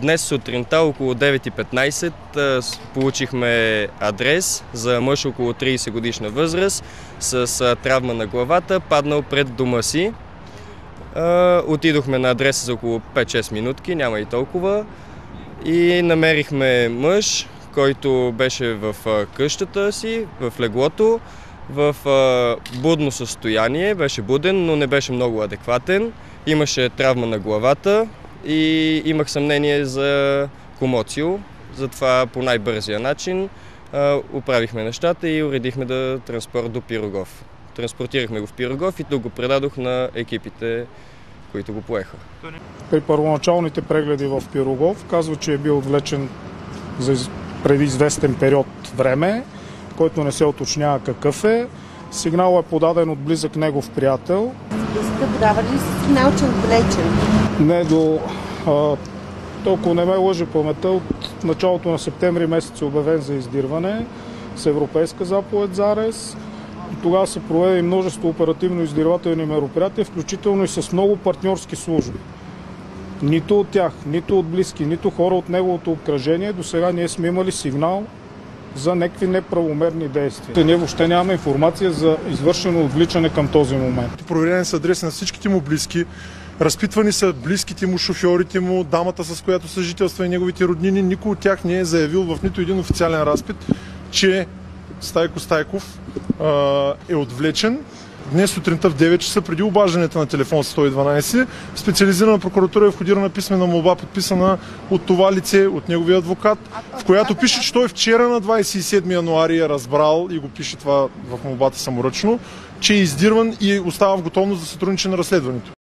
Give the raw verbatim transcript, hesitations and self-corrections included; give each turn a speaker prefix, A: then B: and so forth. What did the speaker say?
A: Днес сутринта около девет и петнайсет получихме адрес за мъж около трийсет годишна възраст с травма на главата, паднал пред дома си. Отидохме на адреса за около пет-шест минутки, няма и толкова, и намерихме мъж, който беше в къщата си, в леглото, в будно състояние, беше буден, но не беше много адекватен. Имаше травма на главата и имах съмнение за комоцио. Затова по най-бързия начин оправихме нещата и уредихме да транспорт до Пирогов. Транспортирахме го в Пирогов и тук го предадох на екипите, които го поеха.
B: При първоначалните прегледи в Пирогов казва, че е бил отвлечен за преди известен период време, който не се уточнява какъв е. Сигналът е подаден от близък негов приятел.
C: Близъка подава ли си сигнал, че е отвлечен?
B: Не до... А, толкова не ме лъже паметта, от началото на септември месец е обявен за издирване с европейска заповед за арест. Тогава се проведе множество оперативно-издирвателни мероприятия, включително и с много партньорски служби. Нито от тях, нито от близки, нито хора от неговото обкръжение до сега ние сме имали сигнал за някакви неправомерни действия. Ние въобще нямаме информация за извършено отвличане към този момент.
D: Проверени са адреси на всичките му близки, разпитвани са близките му, шофьорите му, дамата, с която съжителства и неговите роднини. Никой от тях не е заявил в нито един официален разпит, че Стайко Стайков е отвлечен. Днес сутринта в девет часа, преди обаждането на телефон сто и дванайсет, специализирана прокуратура е входирана писмена молба, подписана от това лице, от неговия адвокат, в която пише, че той вчера на двайсет и седми януари е разбрал, и го пише това в молбата саморъчно, че е издирван и остава в готовност за сътрудничество на разследването.